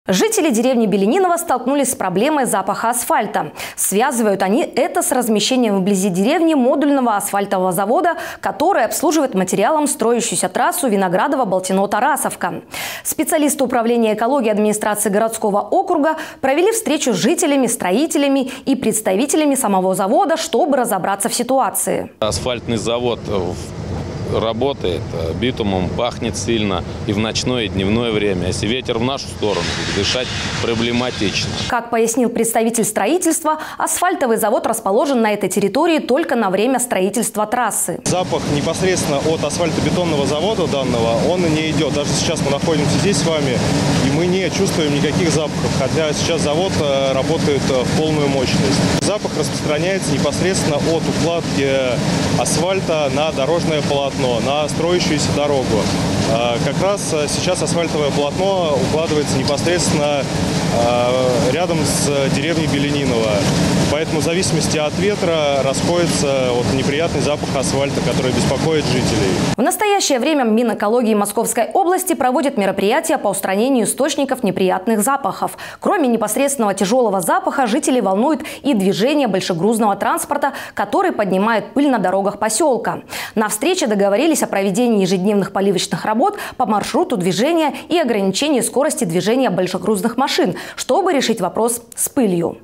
Жители деревни Белениново столкнулись с проблемой запаха асфальта. Связывают они это с размещением вблизи деревни модульного асфальтового завода, который обслуживает материалом строящуюся трассу Виноградово-Болтино-Тарасовка. Специалисты управления экологии администрации городского округа провели встречу с жителями, строителями и представителями самого завода, чтобы разобраться в ситуации. Асфальтный завод работает, битумом пахнет сильно и в ночное, и дневное время. Если ветер в нашу сторону, дышать проблематично. Как пояснил представитель строительства, асфальтовый завод расположен на этой территории только на время строительства трассы. Запах непосредственно от асфальтобетонного завода данного, он не идет. Даже сейчас мы находимся здесь с вами, и мы не чувствуем никаких запахов, хотя сейчас завод работает в полную мощность. Запах распространяется непосредственно от укладки асфальта на дорожное полотно, на строящуюся дорогу. Как раз сейчас асфальтовое полотно укладывается непосредственно рядом с деревней Белениново. Поэтому в зависимости от ветра расходится неприятный запах асфальта, который беспокоит жителей. В настоящее время Минэкологии Московской области проводит мероприятия по устранению источников неприятных запахов. Кроме непосредственного тяжелого запаха, жителей волнует и движение большегрузного транспорта, который поднимает пыль на дорогах поселка. На встрече договорились о проведении ежедневных поливочных работ по маршруту движения и ограничении скорости движения большегрузных машин, чтобы решить вопрос с пылью.